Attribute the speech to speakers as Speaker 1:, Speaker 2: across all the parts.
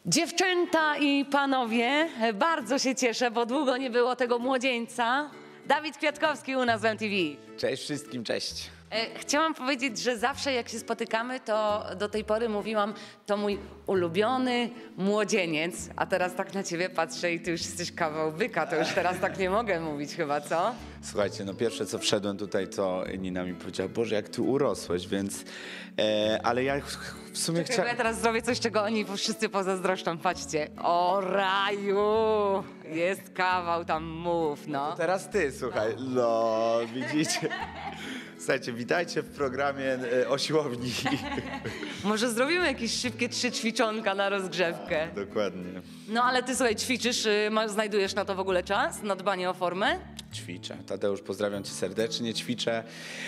Speaker 1: Dziewczęta i panowie, bardzo się cieszę, bo długo nie było tego młodzieńca. Dawid Kwiatkowski u nas w MTV.
Speaker 2: Cześć wszystkim, cześć.
Speaker 1: Chciałam powiedzieć, że zawsze jak się spotykamy, to do tej pory mówiłam, to mój ulubiony młodzieniec, a teraz tak na ciebie patrzę i ty już jesteś kawał byka, to już teraz tak nie mogę mówić chyba, co?
Speaker 2: Słuchajcie, no pierwsze co wszedłem tutaj, to Nina mi powiedziała, Boże, jak ty urosłeś, więc... ale ja w sumie chciałem...
Speaker 1: Ja teraz zrobię coś, czego oni wszyscy pozazdroszczą, patrzcie. O raju, jest kawał, tam mów, no.
Speaker 2: To teraz ty, słuchaj, no widzicie... Słuchajcie, witajcie w programie o siłowni.
Speaker 1: Może zrobimy jakieś szybkie 3 ćwiczonka na rozgrzewkę.
Speaker 2: Dokładnie.
Speaker 1: No ale ty słuchaj, ćwiczysz, znajdujesz na to w ogóle czas? Na dbanie o formę?
Speaker 2: Ćwiczę. Tadeusz, pozdrawiam cię serdecznie, ćwiczę.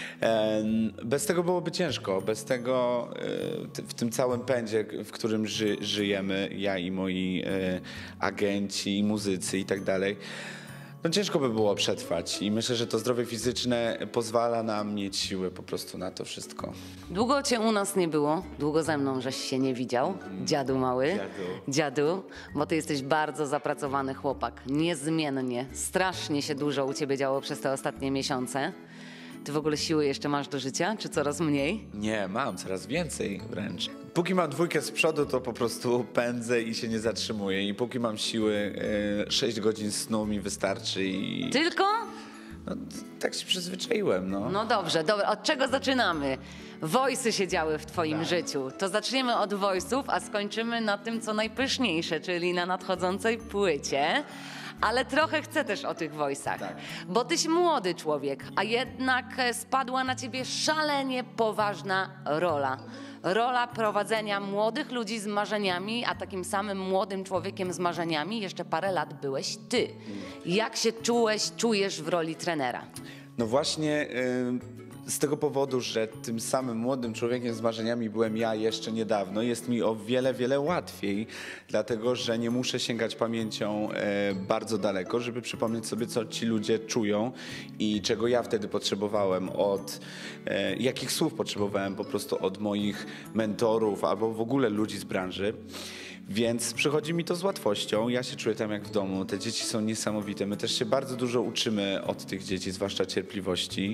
Speaker 2: Bez tego byłoby ciężko, bez tego w tym całym pędzie, w którym żyjemy, ja i moi agenci, i muzycy i tak dalej, no ciężko by było przetrwać i myślę, że to zdrowie fizyczne pozwala nam mieć siły po prostu na to wszystko.
Speaker 1: Długo cię u nas nie było, długo ze mną żeś się nie widział, dziadu mały. Dziadu, bo ty jesteś bardzo zapracowany chłopak, niezmiennie, strasznie się dużo u ciebie działo przez te ostatnie miesiące. Ty w ogóle siły jeszcze masz do życia, czy coraz mniej?
Speaker 2: Nie, mam coraz więcej wręcz. Póki mam dwójkę z przodu, to po prostu pędzę i się nie zatrzymuję. I póki mam siły, 6 godzin snu mi wystarczy i...
Speaker 1: Tylko?
Speaker 2: No, tak się przyzwyczaiłem, no.
Speaker 1: No dobrze, dobra. Od czego zaczynamy? Voice'y się działy w twoim życiu. To zaczniemy od voice'ów, a skończymy na tym, co najpyszniejsze, czyli na nadchodzącej płycie. Ale trochę chcę też o tych voice'ach, bo tyś młody człowiek, a jednak spadła na ciebie szalenie poważna rola. Rola prowadzenia młodych ludzi z marzeniami, a takim samym młodym człowiekiem z marzeniami jeszcze parę lat byłeś ty. Jak się czujesz w roli trenera?
Speaker 2: No właśnie z tego powodu, że tym samym młodym człowiekiem z marzeniami byłem ja jeszcze niedawno, jest mi o wiele, wiele łatwiej, dlatego że nie muszę sięgać pamięcią bardzo daleko, żeby przypomnieć sobie, co ci ludzie czują i czego ja wtedy potrzebowałem, jakich słów potrzebowałem po prostu od moich mentorów albo w ogóle ludzi z branży. Więc przychodzi mi to z łatwością, ja się czuję tam jak w domu, te dzieci są niesamowite, my też się bardzo dużo uczymy od tych dzieci, zwłaszcza cierpliwości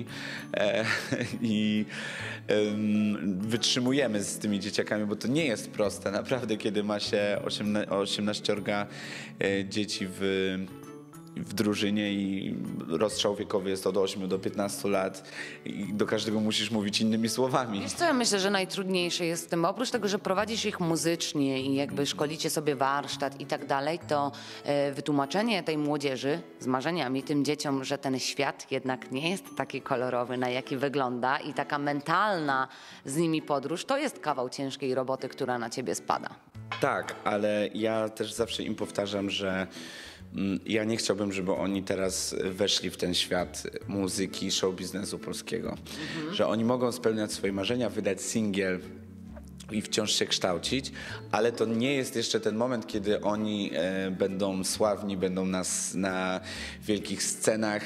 Speaker 2: i wytrzymujemy z tymi dzieciakami, bo to nie jest proste, naprawdę, kiedy ma się 18 dzieci w drużynie i rozstrzał wiekowy jest od 8 do 15 lat i do każdego musisz mówić innymi słowami.
Speaker 1: Wiesz co, ja myślę, że najtrudniejsze jest w tym, oprócz tego, że prowadzisz ich muzycznie i jakby szkolicie sobie warsztat i tak dalej, to wytłumaczenie tej młodzieży z marzeniami, tym dzieciom, że ten świat jednak nie jest taki kolorowy, na jaki wygląda i taka mentalna z nimi podróż, to jest kawał ciężkiej roboty, która na ciebie spada.
Speaker 2: Tak, ale ja też zawsze im powtarzam, że ja nie chciałbym, żeby oni teraz weszli w ten świat muzyki, show biznesu polskiego. Że oni mogą spełniać swoje marzenia, wydać singiel i wciąż się kształcić, ale to nie jest jeszcze ten moment, kiedy oni będą sławni, będą na wielkich scenach.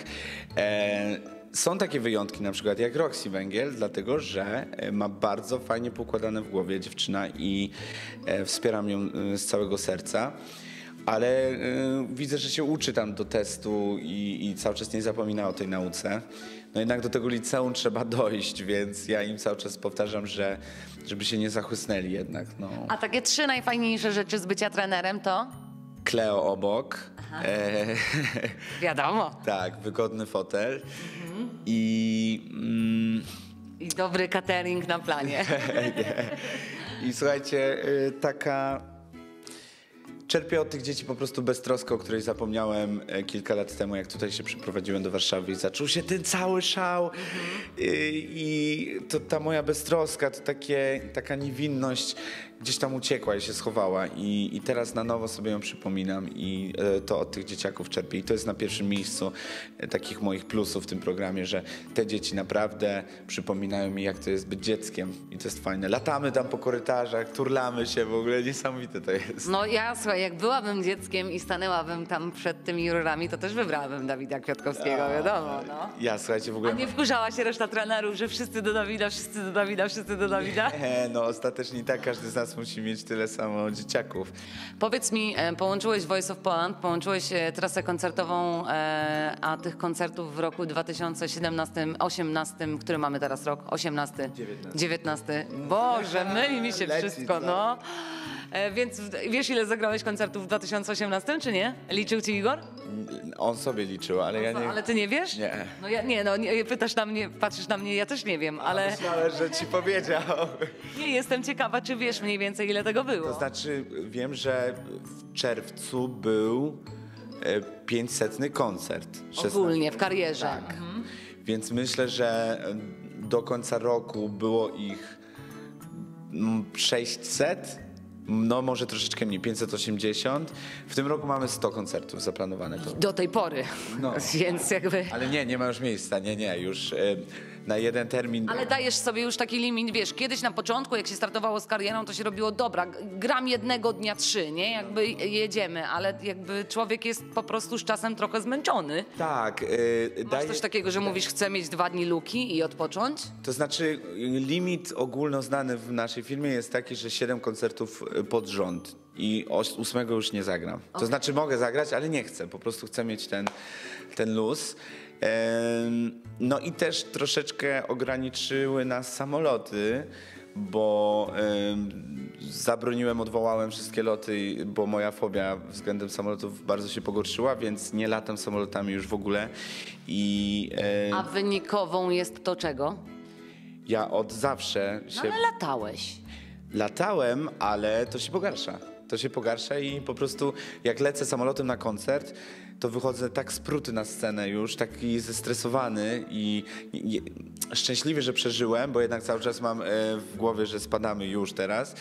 Speaker 2: Są takie wyjątki, na przykład jak Roxy Węgiel, dlatego że ma bardzo fajnie poukładane w głowie dziewczyna i wspieram ją z całego serca. Ale widzę, że się uczy tam do testu i cały czas nie zapomina o tej nauce. No jednak do tego liceum trzeba dojść, więc ja im cały czas powtarzam, żeby się nie zachłysnęli jednak. No.
Speaker 1: A takie 3 najfajniejsze rzeczy z bycia trenerem to?
Speaker 2: Kleo obok.
Speaker 1: Wiadomo.
Speaker 2: Tak, wygodny fotel i
Speaker 1: dobry catering na planie.
Speaker 2: I słuchajcie, czerpię od tych dzieci po prostu beztroskę, o której zapomniałem kilka lat temu, jak tutaj się przeprowadziłem do Warszawy i zaczął się ten cały szał. I to ta moja beztroska, to taka niewinność gdzieś tam uciekła i się schowała. I teraz na nowo sobie ją przypominam i to od tych dzieciaków czerpię. I to jest na pierwszym miejscu takich moich plusów w tym programie, że te dzieci naprawdę przypominają mi, jak to jest być dzieckiem. I to jest fajne. Latamy tam po korytarzach, turlamy się, w ogóle niesamowite to jest.
Speaker 1: No ja, słuchaj, jak byłabym dzieckiem i stanęłabym tam przed tymi jurorami, to też wybrałabym Dawida Kwiatkowskiego, wiadomo, no.
Speaker 2: Ja, słuchajcie, w ogóle...
Speaker 1: A nie wkurzała się reszta trenerów, że wszyscy do Dawida, wszyscy do Dawida, wszyscy do Dawida?
Speaker 2: Nie, no ostatecznie tak, każdy z nas teraz musi mieć tyle samo dzieciaków.
Speaker 1: Powiedz mi, połączyłeś Voice of Poland, połączyłeś trasę koncertową, a tych koncertów w roku 2017-18, który mamy teraz rok? 18? 19. Boże, myli mi się
Speaker 2: Leci,
Speaker 1: wszystko,
Speaker 2: co?
Speaker 1: no. Więc wiesz, ile zagrałeś koncertów w 2018, czy nie? Liczył ci Igor?
Speaker 2: On sobie liczył, ale ja nie...
Speaker 1: Ale ty nie wiesz?
Speaker 2: Nie.
Speaker 1: No nie, pytasz na mnie, patrzysz na mnie, ja też nie wiem, ale
Speaker 2: Myślałem, że ci powiedział.
Speaker 1: nie jestem ciekawa, czy wiesz mniej więcej, ile tego było.
Speaker 2: To znaczy, wiem, że w czerwcu był 500 koncert. 16.
Speaker 1: Ogólnie w karierze.
Speaker 2: Tak. Więc myślę, że do końca roku było ich 600. No może troszeczkę mniej, 580. W tym roku mamy 100 koncertów zaplanowane.
Speaker 1: Do tej pory.
Speaker 2: No.
Speaker 1: Więc jakby...
Speaker 2: Ale nie ma już miejsca, nie, już na jeden termin.
Speaker 1: Ale dajesz sobie już taki limit, wiesz, kiedyś na początku, jak się startowało z karierą, to się robiło, dobra, gram jednego dnia 3, nie? Jakby jedziemy, ale jakby człowiek jest po prostu z czasem trochę zmęczony.
Speaker 2: Tak.
Speaker 1: Masz coś takiego, że mówisz, chcę mieć 2 dni luki i odpocząć?
Speaker 2: To znaczy limit ogólnoznany w naszej firmie jest taki, że 7 koncertów pod rząd i 8 już nie zagram. To znaczy mogę zagrać, ale nie chcę, po prostu chcę mieć ten luz. No i też troszeczkę ograniczyły nas samoloty, bo zabroniłem, odwołałem wszystkie loty, bo moja fobia względem samolotów bardzo się pogorszyła, więc nie latam samolotami już w ogóle.
Speaker 1: A wynikową jest to czego?
Speaker 2: Ja od zawsze
Speaker 1: No
Speaker 2: się
Speaker 1: ale latałeś.
Speaker 2: latałem, ale to się pogarsza. To się pogarsza i po prostu jak lecę samolotem na koncert, to wychodzę tak spruty na scenę już, taki zestresowany i szczęśliwy, że przeżyłem, bo jednak cały czas mam w głowie, że spadamy już teraz,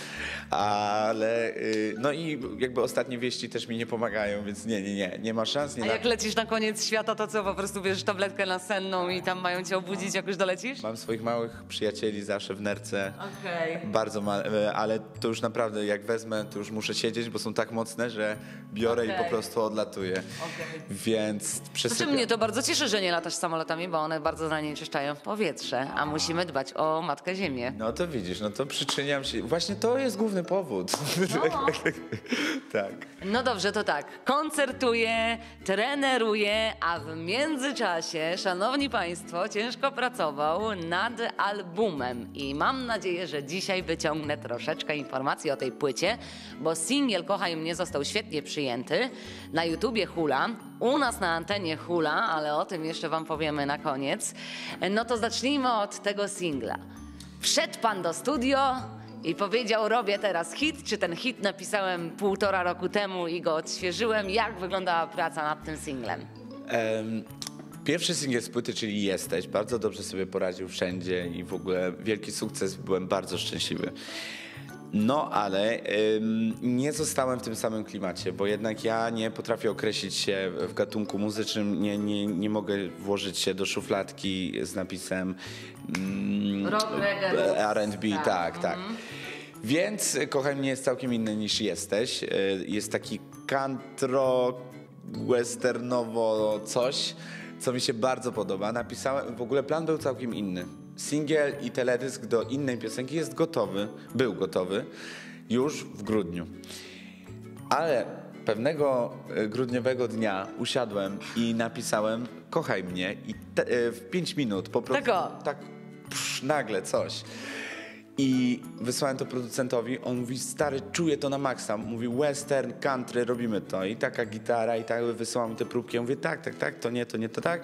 Speaker 2: ale no i jakby ostatnie wieści też mi nie pomagają, więc nie ma szans.
Speaker 1: A jak lecisz na koniec świata, to co, po prostu bierzesz tabletkę nasenną i tam mają cię obudzić, jak już dolecisz?
Speaker 2: Mam swoich małych przyjacieli zawsze w nerce.
Speaker 1: Okej.
Speaker 2: Bardzo ale to już naprawdę jak wezmę, to już muszę siedzieć, bo są tak mocne, że biorę i po prostu odlatuję. Więc
Speaker 1: Znaczy
Speaker 2: przesypiam.
Speaker 1: mnie to bardzo cieszy, że nie latasz samolotami, bo one bardzo zanieczyszczają powietrze, a musimy dbać o Matkę Ziemię.
Speaker 2: No to widzisz, no to przyczyniam się. Właśnie to jest główny powód. Tak.
Speaker 1: No dobrze, to tak. Koncertuję, treneruję, a w międzyczasie, szanowni państwo, ciężko pracował nad albumem. I mam nadzieję, że dzisiaj wyciągnę troszeczkę informacji o tej płycie, bo singiel Kochaj mnie został świetnie przyjęty. Na YouTubie hula, u nas na antenie hula, ale o tym jeszcze wam powiemy na koniec. No to zacznijmy od tego singla. Wszedł pan do studio i powiedział, robię teraz hit, czy ten hit napisałem 1,5 roku temu i go odświeżyłem. Jak wyglądała praca nad tym singlem?
Speaker 2: Pierwszy singiel z płyty, czyli Jesteś, bardzo dobrze sobie poradził wszędzie i w ogóle wielki sukces, byłem bardzo szczęśliwy. No ale nie zostałem w tym samym klimacie, bo jednak ja nie potrafię określić się w gatunku muzycznym, nie mogę włożyć się do szufladki z napisem
Speaker 1: Rock, reggae,
Speaker 2: R&B, tak. Więc Kochaj mnie jest całkiem inny niż Jesteś. Jest taki country, westernowo coś, co mi się bardzo podoba. Napisałem, w ogóle plan był całkiem inny. Singiel i teledysk do innej piosenki jest gotowy, był gotowy już w grudniu. Ale pewnego grudniowego dnia usiadłem i napisałem Kochaj mnie i w 5 minut po prostu tak nagle coś. I wysłałem to producentowi, on mówi, stary, czuję to na maksa. Mówi, western, country, robimy to. I taka gitara, i tak wysyłał mi te próbki. Ja mówię, tak, to tak.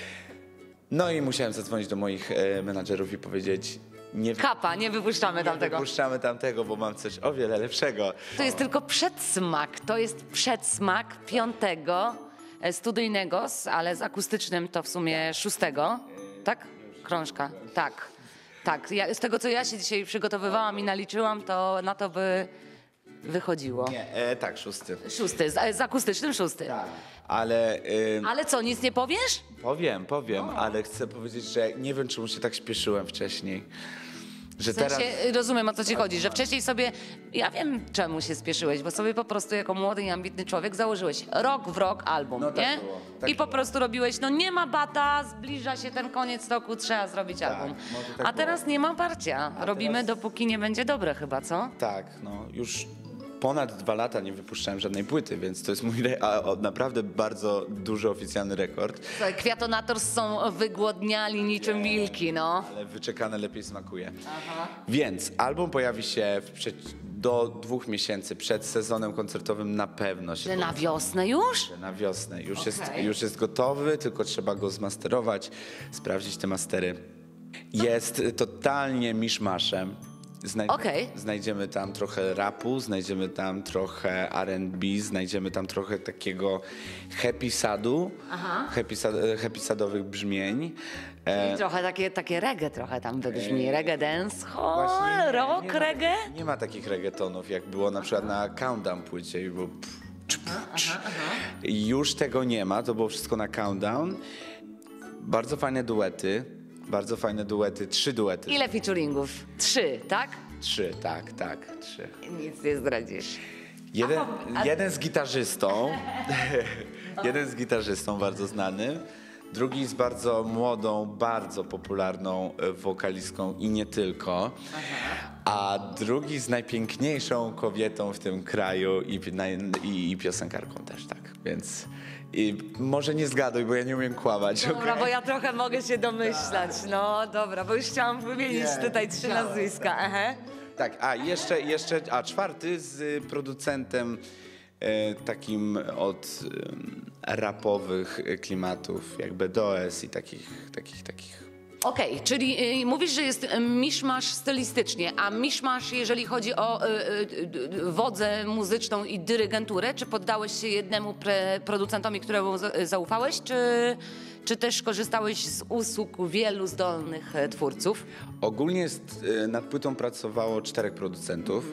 Speaker 2: No i musiałem zadzwonić do moich menadżerów i powiedzieć,
Speaker 1: Kapa, nie wypuszczamy tamtego.
Speaker 2: Nie wypuszczamy tamtego, bo mam coś o wiele lepszego.
Speaker 1: To jest tylko przedsmak, to jest przedsmak 5. studyjnego, ale z akustycznym to w sumie 6. Tak? Krążka, tak. Z tego, co ja się dzisiaj przygotowywałam i naliczyłam, to na to by wychodziło.
Speaker 2: Nie, tak, 6.
Speaker 1: 6, z akustycznym 6.
Speaker 2: Tak. Ale
Speaker 1: Ale co, nic nie powiesz?
Speaker 2: powiem, ale chcę powiedzieć, że nie wiem, czemu się tak śpieszyłem wcześniej. Że
Speaker 1: W sensie,
Speaker 2: teraz...
Speaker 1: rozumiem, o co ci chodzi, że wcześniej sobie, ja wiem czemu się spieszyłeś, bo sobie po prostu jako młody i ambitny człowiek założyłeś rok w rok album,
Speaker 2: No tak
Speaker 1: nie?
Speaker 2: było, tak
Speaker 1: I po prostu robiłeś, no nie ma bata, zbliża się ten koniec roku, trzeba zrobić album.
Speaker 2: może tak
Speaker 1: A teraz nie ma parcia, robimy
Speaker 2: teraz-
Speaker 1: dopóki nie będzie dobre chyba, co?
Speaker 2: Tak, no już ponad 2 lata nie wypuszczałem żadnej płyty, więc to jest mój naprawdę bardzo duży oficjalny rekord,
Speaker 1: Słuchaj, Kwiatonators są wygłodniali niczym wilki, no.
Speaker 2: ale wyczekane lepiej smakuje. Więc album pojawi się do 2 miesięcy przed sezonem koncertowym na pewno się
Speaker 1: Na wiosnę już?
Speaker 2: na wiosnę.
Speaker 1: Okej.
Speaker 2: Już jest gotowy, tylko trzeba go zmasterować, sprawdzić te mastery. Jest totalnie miszmaszem.
Speaker 1: Okej.
Speaker 2: Znajdziemy tam trochę rapu, znajdziemy tam trochę R&B, znajdziemy tam trochę takiego happy sadu, happy sadowych brzmień.
Speaker 1: I trochę takie reggae trochę tam wybrzmi, reggae dance,
Speaker 2: Właśnie
Speaker 1: rock,
Speaker 2: nie ma,
Speaker 1: reggae.
Speaker 2: nie ma takich reggaetonów, jak było na przykład na Countdown płycie i było Już tego nie ma, to było wszystko na Countdown. Bardzo fajne duety, 3 duety.
Speaker 1: Ile featuringów? 3, tak?
Speaker 2: 3, tak, 3.
Speaker 1: Nic nie zdradzisz.
Speaker 2: Jeden z gitarzystą, jeden z gitarzystą bardzo znanym, drugi z bardzo młodą, bardzo popularną wokalistką i nie tylko, a drugi z najpiękniejszą kobietą w tym kraju i piosenkarką też, tak, więc może nie zgaduj, bo ja nie umiem kłamać.
Speaker 1: Dobra, bo ja trochę mogę się domyślać. No dobra, bo już chciałam wymienić tutaj 3 nazwiska. Aha.
Speaker 2: Tak, a czwarty z producentem takim od rapowych klimatów, jak BDOS i takich.
Speaker 1: Okej, czyli mówisz, że jest miszmasz stylistycznie, a miszmasz, jeżeli chodzi o wodzę muzyczną i dyrygenturę, czy poddałeś się jednemu producentowi, któremu zaufałeś, czy też korzystałeś z usług wielu zdolnych twórców?
Speaker 2: Ogólnie nad płytą pracowało 4 producentów,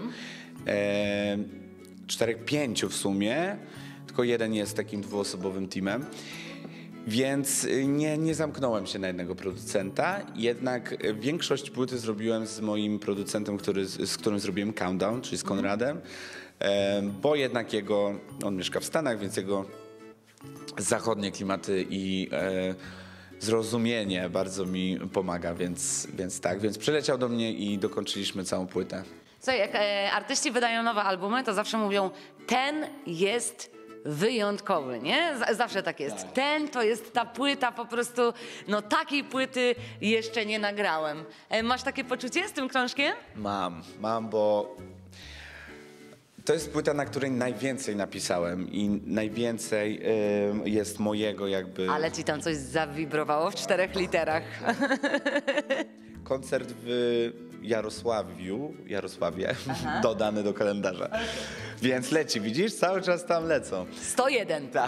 Speaker 2: 4-5 w sumie, tylko jeden jest takim 2-osobowym teamem. Więc nie zamknąłem się na jednego producenta, jednak większość płyty zrobiłem z moim producentem, z którym zrobiłem Countdown, czyli z Konradem, bo jednak on mieszka w Stanach, więc jego zachodnie klimaty i zrozumienie bardzo mi pomaga, więc przyleciał do mnie i dokończyliśmy całą płytę.
Speaker 1: Co, jak artyści wydają nowe albumy, to zawsze mówią, ten jest wyjątkowy, nie? Zawsze tak jest. Ten to jest ta płyta, po prostu, no takiej płyty jeszcze nie nagrałem. Masz takie poczucie z tym krążkiem?
Speaker 2: Mam, bo to jest płyta, na której najwięcej napisałem i najwięcej jest mojego jakby...
Speaker 1: Ale ci tam coś zawibrowało w 4 literach.
Speaker 2: Koncert w Jarosławie, dodany do kalendarza. Więc leci, widzisz? Cały czas tam lecą.
Speaker 1: 101.
Speaker 2: Tak.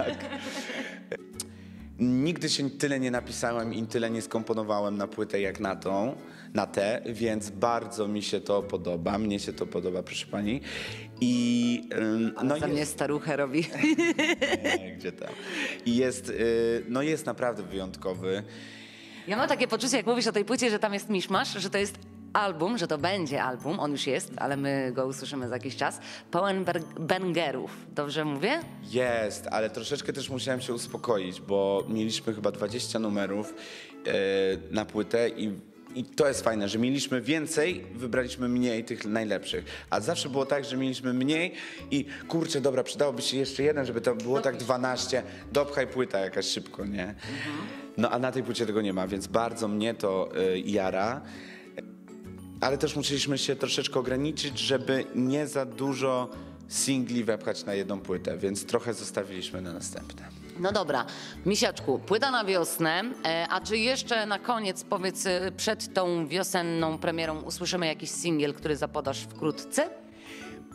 Speaker 2: Nigdy się tyle nie napisałem i tyle nie skomponowałem na płytę jak na tę, więc bardzo mi się to podoba. Mnie się to podoba, proszę pani. I
Speaker 1: No za mnie staruchę robi.
Speaker 2: Nie, gdzie tam. I jest naprawdę wyjątkowy.
Speaker 1: Ja mam takie poczucie, jak mówisz o tej płycie, że tam jest miszmasz, że to jest album, że to będzie album, on już jest, ale my go usłyszymy za jakiś czas, pełen bangerów. Dobrze mówię?
Speaker 2: Jest, ale troszeczkę też musiałem się uspokoić, bo mieliśmy chyba 20 numerów na płytę i to jest fajne, że mieliśmy więcej, wybraliśmy mniej tych najlepszych. A zawsze było tak, że mieliśmy mniej i kurczę, dobra, przydałoby się jeszcze jeden, żeby to było tak 12, dopchaj płyta jakaś szybko, nie? No a na tej płycie tego nie ma, więc bardzo mnie to jara. Ale też musieliśmy się troszeczkę ograniczyć, żeby nie za dużo singli wepchać na jedną płytę, więc trochę zostawiliśmy na następne.
Speaker 1: No dobra, Misiaczku, płyta na wiosnę, a czy jeszcze na koniec, powiedz, przed tą wiosenną premierą usłyszymy jakiś singiel, który zapodasz wkrótce?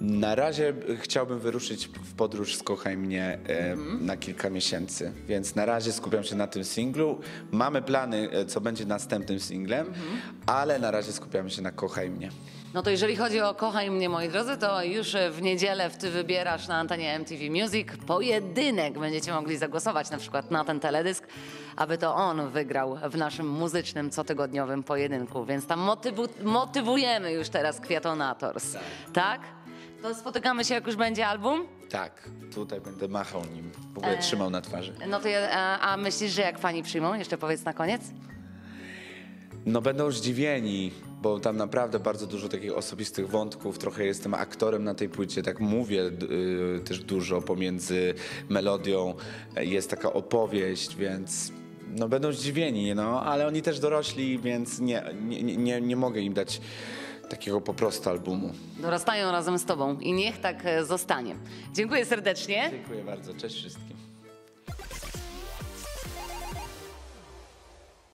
Speaker 2: Na razie chciałbym wyruszyć w podróż z Kochaj mnie na kilka miesięcy, więc na razie skupiam się na tym singlu. Mamy plany, co będzie następnym singlem, ale na razie skupiamy się na Kochaj mnie.
Speaker 1: No to jeżeli chodzi o Kochaj mnie, moi drodzy, to już w niedzielę Ty wybierasz na antenie MTV Music pojedynek. Będziecie mogli zagłosować na przykład na ten teledysk, aby to on wygrał w naszym muzycznym, cotygodniowym pojedynku. Więc tam motywujemy już teraz Kwiatonators. Tak? To spotykamy się, jak już będzie album?
Speaker 2: Tak, tutaj będę machał nim, w ogóle trzymał na twarzy.
Speaker 1: No to a myślisz, że jak fani przyjmą? Jeszcze powiedz na koniec.
Speaker 2: No będą zdziwieni, bo tam naprawdę bardzo dużo takich osobistych wątków. Trochę jestem aktorem na tej płycie, tak mówię też dużo pomiędzy melodią. Jest taka opowieść, więc no będą zdziwieni, no, ale oni też dorośli, więc nie mogę im dać takiego po prostu albumu.
Speaker 1: Dorastają razem z tobą i niech tak zostanie. Dziękuję serdecznie.
Speaker 2: Dziękuję bardzo, cześć wszystkim.